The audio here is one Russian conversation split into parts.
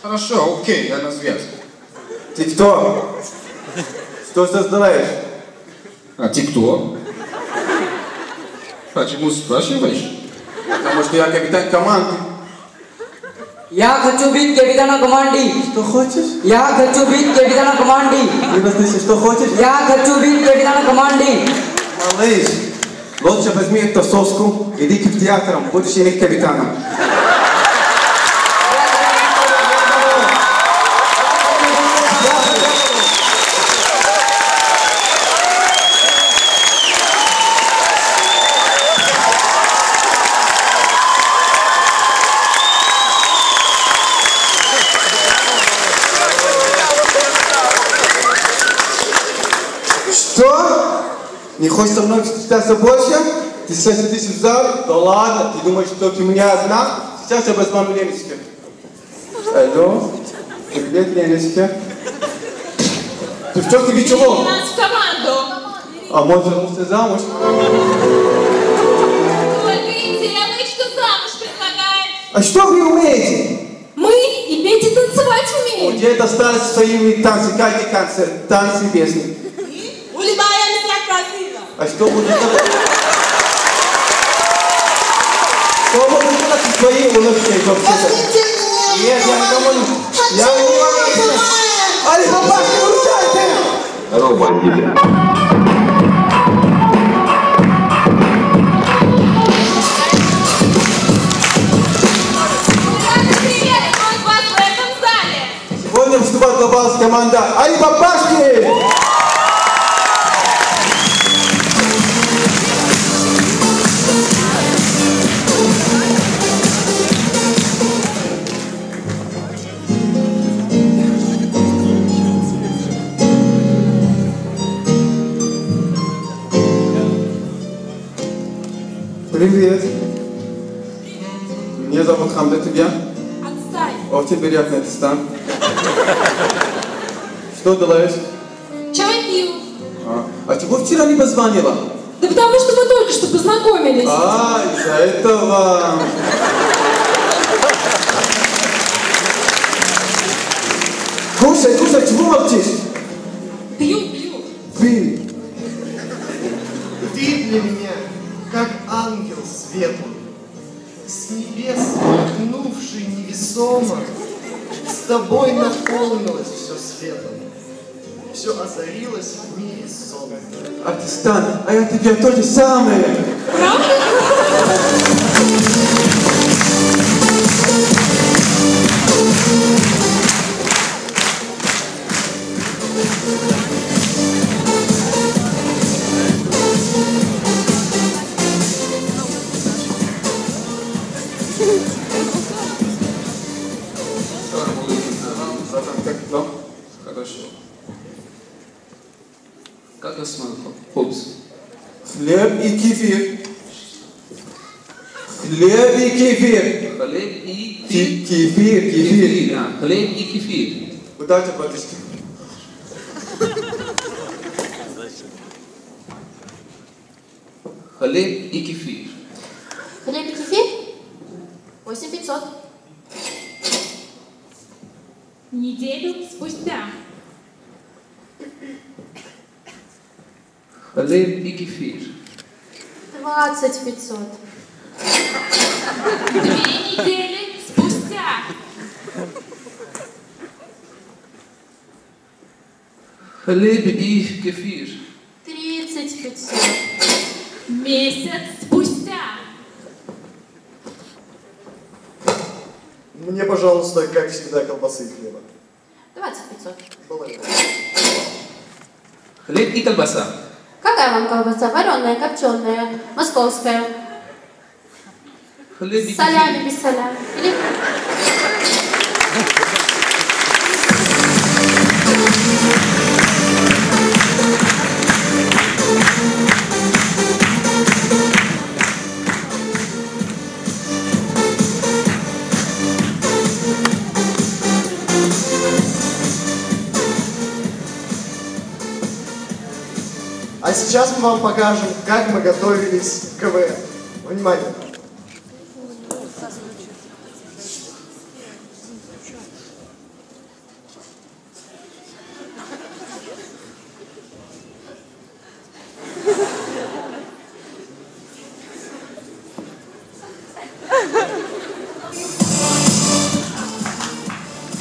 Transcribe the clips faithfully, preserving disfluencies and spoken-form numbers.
Хорошо, окей, я на связи. Ты кто? Что здесь делаешь? А ты кто? Почему спрашиваешь? Потому что я капитан команды. Я хочу быть капитаном команды. Что хочешь? Я хочу быть капитаном команды. Не послышишь, что хочешь? Я хочу быть капитаном команды. Малыш, лучше возьми эту соску, иди к театрам, будешь их капитаном. Что? Не хочешь со мной встречаться больше? Ты сейчас сидишь в зале? Да ладно, ты думаешь, что ты у меня одна? Сейчас я возьму Леночка. Алло? Привет, Леночка. Девчонки, вы чего? Нас в команду. А может, вернулся замуж? Только и делай, что замуж предлагает. А что вы умеете? Мы и петь и танцевать умеем. Где это стали со своими танцами? Какие танцы? Танцы, песни. Улыбаемся красиво. А что будет делать? Что будет делать со своей улыбкой, вообще-то? Нет, я никому не... Я не могу. Али, папашки, выручайте! Здорово, бандиты. Сегодня выступает глобальная команда «Ай, папашки!» Привет. Меня зовут Хамда, тебя? Отстань. Очень приятно, Стан. Что делаешь? Чай пью. А, а чего вчера не позвонила? Да потому что мы только что познакомились. А, из-за этого... Кушай, кушай, чего молчишь? Пью, пью. Ты. Ты для меня, как ангел светлый, с небес махнувший невесомо, с тобой наполнилось все светом, все озарилось в мире сон. А ты, Стан, а я тебе то же самое. Правда? Хорошо. Как осман, хлопцы? Хлеб и кефир. Хлеб и кефир. Хлеб и Ки- Кефир, кефир. кефир. А, хлеб и кефир. Удачи, батюшки. Хлеб и кефир. Хлеб и кефир? восемь пятьсот. Неделю спустя. Хлеб и кефир. двадцать пятьсот. Две недели спустя. Хлеб и кефир. тридцать пятьсот. Месяц спустя. Мне, пожалуйста, как всегда, колбасы и хлеба. двадцать пятьсот. Благодарю. Хлеб и колбаса. Какая вам колбаса? Вареная, копченая, московская? Хлеб и С солями, без солями? Или... А сейчас мы вам покажем, как мы готовились к КВН. Внимание!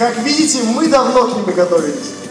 Как видите, мы давно к ним готовились.